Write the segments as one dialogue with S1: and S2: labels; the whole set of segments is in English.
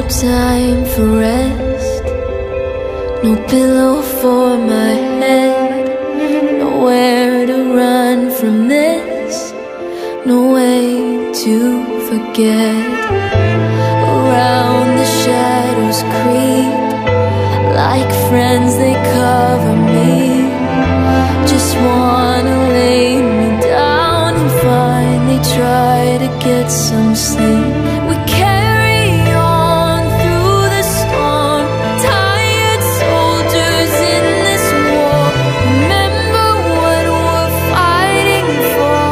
S1: time for rest, no pillow for my head, nowhere to run from this, no way to forget. Around the shadows creep, like friends they cover me. Just wanna lay me down and finally try to get some sleep. We carry on through the storm, tired soldiers in this war. Remember what we're fighting for.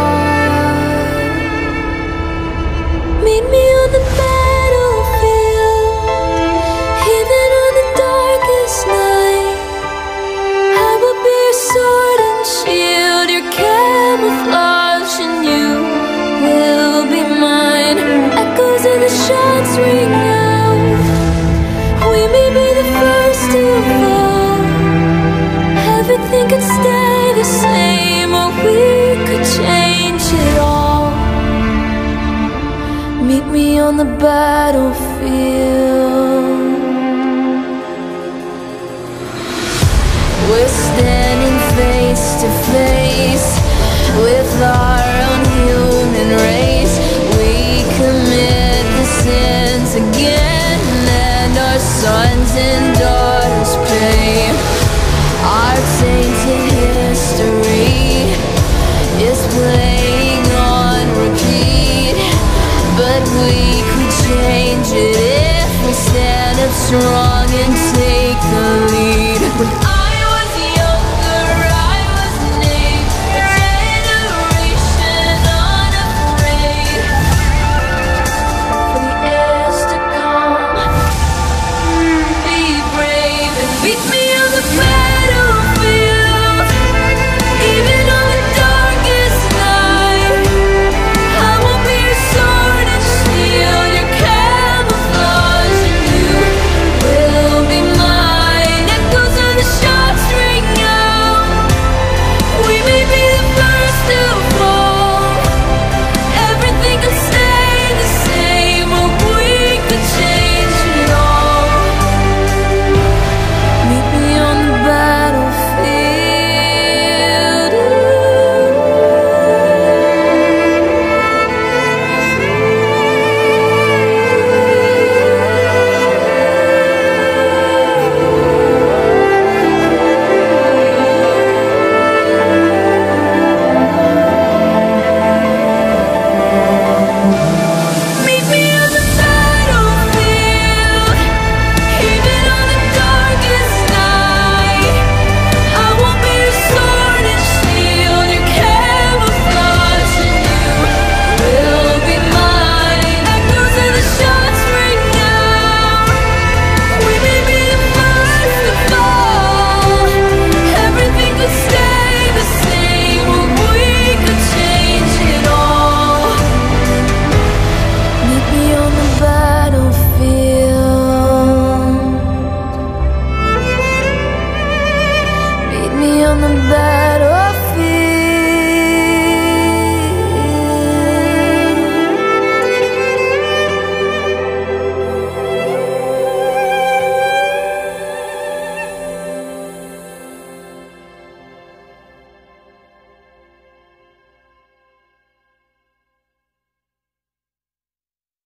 S1: Meet me on the battlefield, even on the darkest night. I will be your sword and shield, your camouflage, and you will be mine. Echoes of the shots ring out. We may be the first to fall. Everything could stay the same, or we could change it all. Meet me on the battlefield. We're standing face to face with our own human race. We commit the sins again, and our sun